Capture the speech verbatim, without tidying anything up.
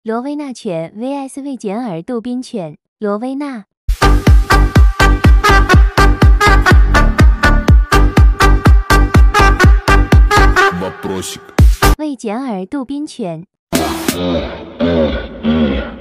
罗威纳犬 V S 魏简尔杜宾犬。罗威纳。魏简尔杜宾犬。